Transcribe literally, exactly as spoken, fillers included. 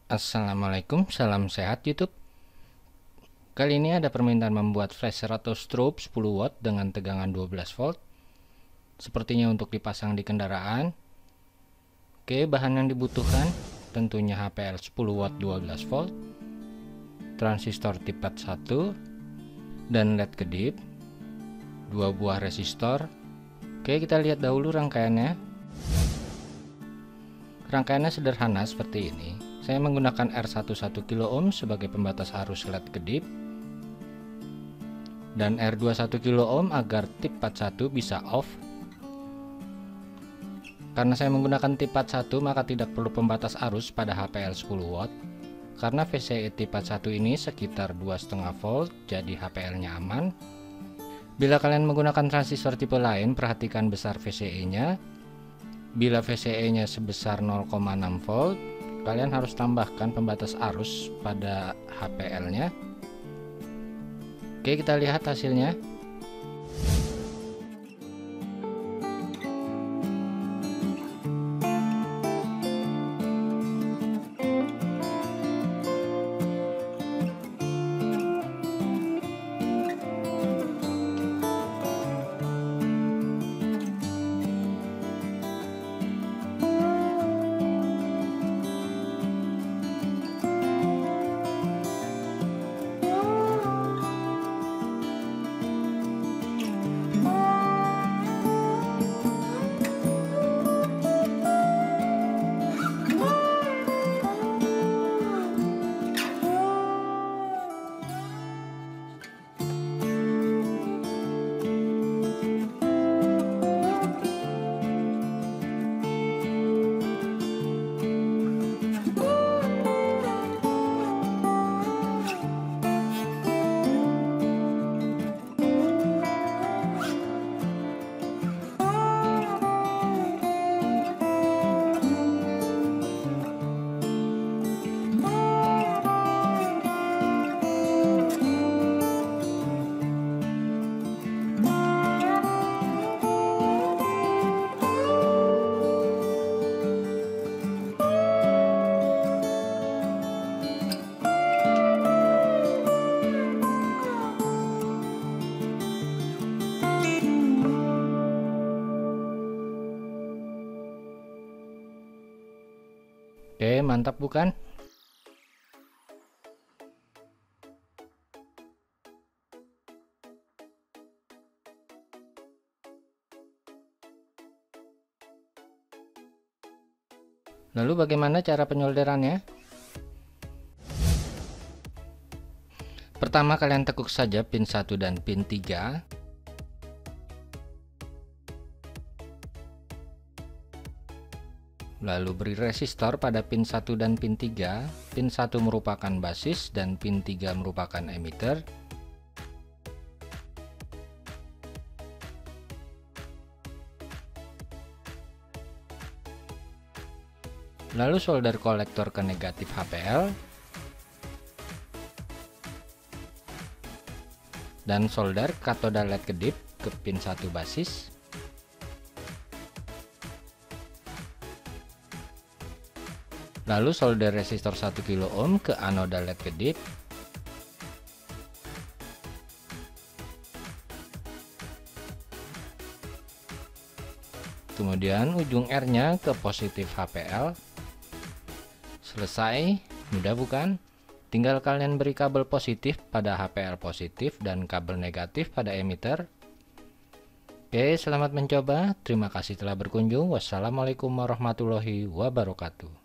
Assalamualaikum, salam sehat YouTube. Kali ini ada permintaan membuat flasher atau strobe sepuluh watt dengan tegangan dua belas volt. Sepertinya untuk dipasang di kendaraan. Oke, bahan yang dibutuhkan tentunya H P L sepuluh watt dua belas volt, transistor tipat satu, dan L E D kedip, dua buah resistor. Oke, kita lihat dahulu rangkaiannya. Rangkaiannya sederhana seperti ini. Saya menggunakan R satu satu kilo ohm sebagai pembatas arus L E D kedip dan R dua satu kilo ohm agar tip empat satu bisa off. Karena saya menggunakan tip empat satu, maka tidak perlu pembatas arus pada H P L sepuluh watt. Karena V C E tip empat satu ini sekitar dua koma lima volt, jadi H P L-nya aman. Bila kalian menggunakan transistor tipe lain, perhatikan besar V C E-nya. Bila V C E-nya sebesar nol koma enam volt, kalian harus tambahkan pembatas arus pada H P L-nya. Oke, kita lihat hasilnya. Oke, mantap bukan? Lalu bagaimana cara penyolderannya? Pertama, kalian tekuk saja pin satu dan pin tiga. Lalu beri resistor pada pin satu dan pin tiga. Pin satu merupakan basis dan pin tiga merupakan emitter. Lalu solder kolektor ke negatif H P L. Dan solder katoda L E D kedip ke pin satu basis. Lalu solder resistor satu kilo ohm ke anoda L E D kedip. Kemudian ujung R-nya ke positif H P L. Selesai, mudah bukan? Tinggal kalian beri kabel positif pada H P L positif dan kabel negatif pada emitter. Oke, selamat mencoba. Terima kasih telah berkunjung. Wassalamualaikum warahmatullahi wabarakatuh.